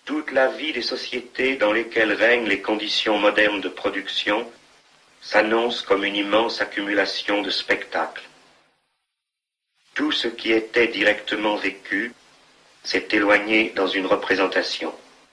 Toute la vie des sociétés dans lesquelles règnent les conditions modernes de production s'annonce comme une immense accumulation de spectacles. Tout ce qui était directement vécu s'est éloigné dans une représentation.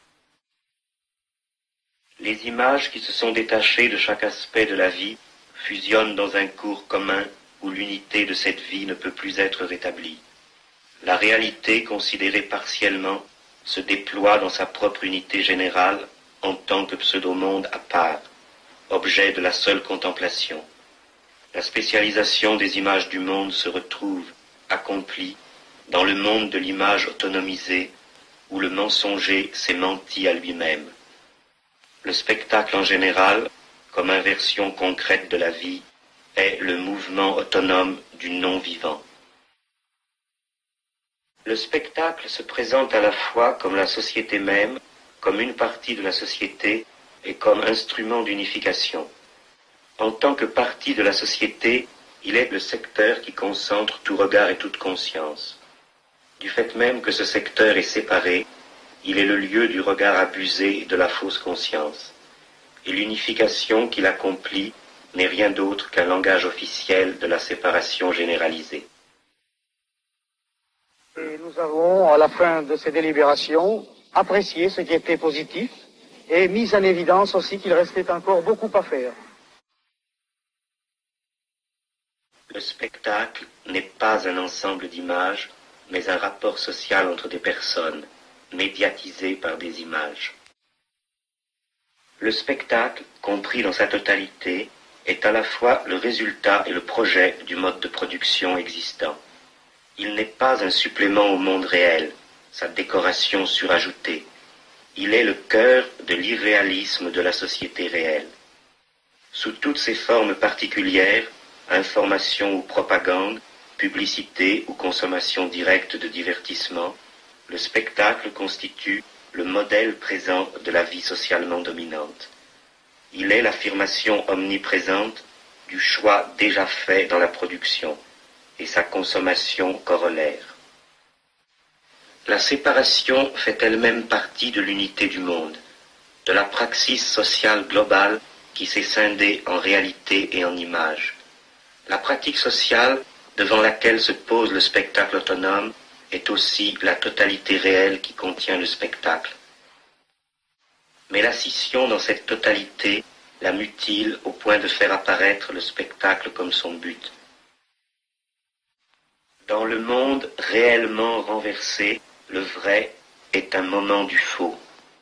Les images qui se sont détachées de chaque aspect de la vie fusionnent dans un cours commun où l'unité de cette vie ne peut plus être rétablie. La réalité, considérée partiellement, se déploie dans sa propre unité générale en tant que pseudo-monde à part, objet de la seule contemplation. La spécialisation des images du monde se retrouve, accomplie, dans le monde de l'image autonomisée, où le mensonger s'est menti à lui-même. Le spectacle en général, comme inversion concrète de la vie, est le mouvement autonome du non-vivant. Le spectacle se présente à la fois comme la société même, comme une partie de la société et comme instrument d'unification. En tant que partie de la société, il est le secteur qui concentre tout regard et toute conscience. Du fait même que ce secteur est séparé, il est le lieu du regard abusé et de la fausse conscience. Et l'unification qu'il accomplit n'est rien d'autre qu'un langage officiel de la séparation généralisée. Et nous avons, à la fin de ces délibérations, apprécié ce qui était positif et mis en évidence aussi qu'il restait encore beaucoup à faire. Le spectacle n'est pas un ensemble d'images, mais un rapport social entre des personnes, médiatisé par des images. Le spectacle, compris dans sa totalité, est à la fois le résultat et le projet du mode de production existant. Il n'est pas un supplément au monde réel, sa décoration surajoutée. Il est le cœur de l'irréalisme de la société réelle. Sous toutes ses formes particulières, information ou propagande, publicité ou consommation directe de divertissement, le spectacle constitue le modèle présent de la vie socialement dominante. Il est l'affirmation omniprésente du choix déjà fait dans la production et sa consommation corollaire. La séparation fait elle-même partie de l'unité du monde, de la praxis sociale globale qui s'est scindée en réalité et en image. La pratique sociale devant laquelle se pose le spectacle autonome est aussi la totalité réelle qui contient le spectacle. Mais la scission dans cette totalité la mutile au point de faire apparaître le spectacle comme son but. Dans le monde réellement renversé, le vrai est un moment du faux.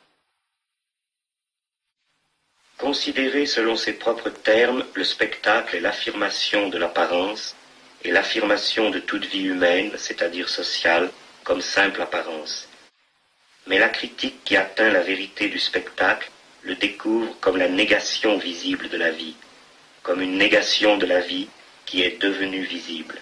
Considéré selon ses propres termes, le spectacle est l'affirmation de l'apparence et l'affirmation de toute vie humaine, c'est-à-dire sociale, comme simple apparence. Mais la critique qui atteint la vérité du spectacle le découvre comme la négation visible de la vie, comme une négation de la vie qui est devenue visible.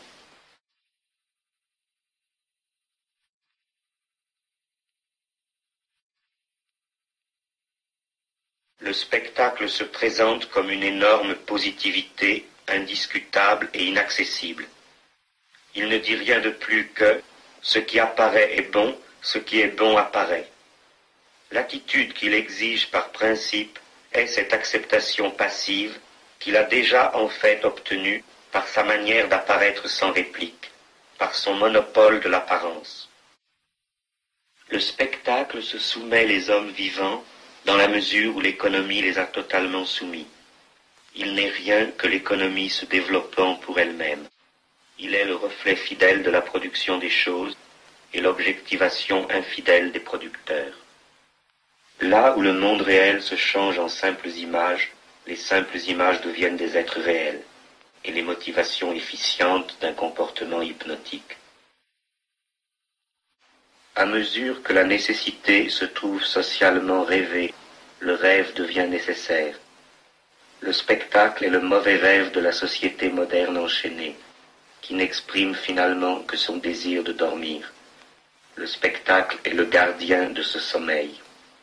Le spectacle se présente comme une énorme positivité indiscutable et inaccessible. Il ne dit rien de plus que « ce qui apparaît est bon, ce qui est bon apparaît ». L'attitude qu'il exige par principe est cette acceptation passive qu'il a déjà en fait obtenue par sa manière d'apparaître sans réplique, par son monopole de l'apparence. Le spectacle se soumet les hommes vivants dans la mesure où l'économie les a totalement soumis. Il n'est rien que l'économie se développant pour elle-même. Il est le reflet fidèle de la production des choses et l'objectivation infidèle des producteurs. Là où le monde réel se change en simples images, les simples images deviennent des êtres réels et les motivations efficientes d'un comportement hypnotique. À mesure que la nécessité se trouve socialement rêvée, le rêve devient nécessaire. Le spectacle est le mauvais rêve de la société moderne enchaînée, qui n'exprime finalement que son désir de dormir. Le spectacle est le gardien de ce sommeil.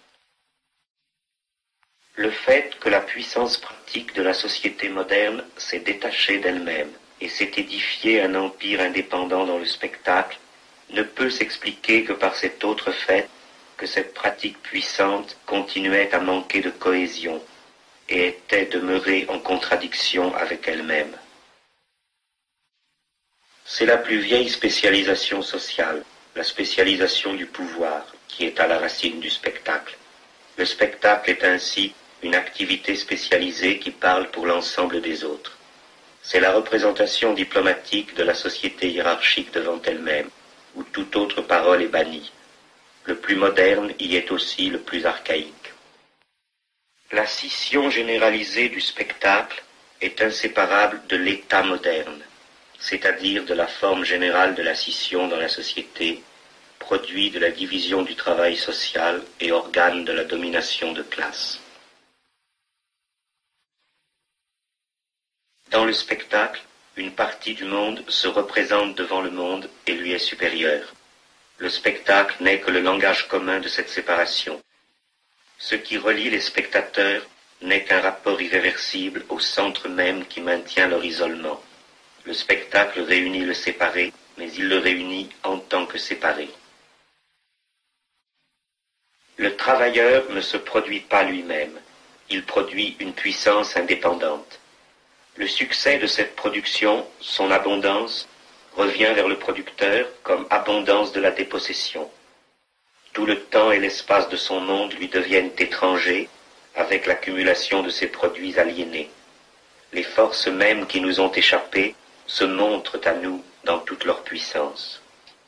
Le fait que la puissance pratique de la société moderne s'est détachée d'elle-même et s'est édifié un empire indépendant dans le spectacle ne peut s'expliquer que par cet autre fait que cette pratique puissante continuait à manquer de cohésion et était demeurée en contradiction avec elle-même. C'est la plus vieille spécialisation sociale, la spécialisation du pouvoir, qui est à la racine du spectacle. Le spectacle est ainsi une activité spécialisée qui parle pour l'ensemble des autres. C'est la représentation diplomatique de la société hiérarchique devant elle-même, où toute autre parole est bannie. Le plus moderne y est aussi le plus archaïque. La scission généralisée du spectacle est inséparable de l'état moderne, c'est-à-dire de la forme générale de la scission dans la société, produit de la division du travail social et organe de la domination de classe. Dans le spectacle, une partie du monde se représente devant le monde et lui est supérieure. Le spectacle n'est que le langage commun de cette séparation. Ce qui relie les spectateurs n'est qu'un rapport irréversible au centre même qui maintient leur isolement. Le spectacle réunit le séparé, mais il le réunit en tant que séparé. Le travailleur ne se produit pas lui-même, il produit une puissance indépendante. Le succès de cette production, son abondance, revient vers le producteur comme abondance de la dépossession. Tout le temps et l'espace de son monde lui deviennent étrangers avec l'accumulation de ses produits aliénés. Les forces mêmes qui nous ont échappé se montrent à nous dans toute leur puissance.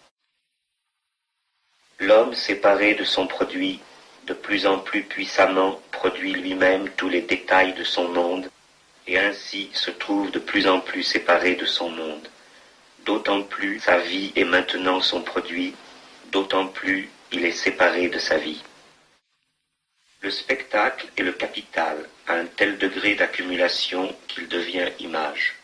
L'homme séparé de son produit, de plus en plus puissamment produit lui-même tous les détails de son monde, et ainsi se trouve de plus en plus séparé de son monde. D'autant plus sa vie est maintenant son produit, d'autant plus il est séparé de sa vie. Le spectacle est le capital à un tel degré d'accumulation qu'il devient image.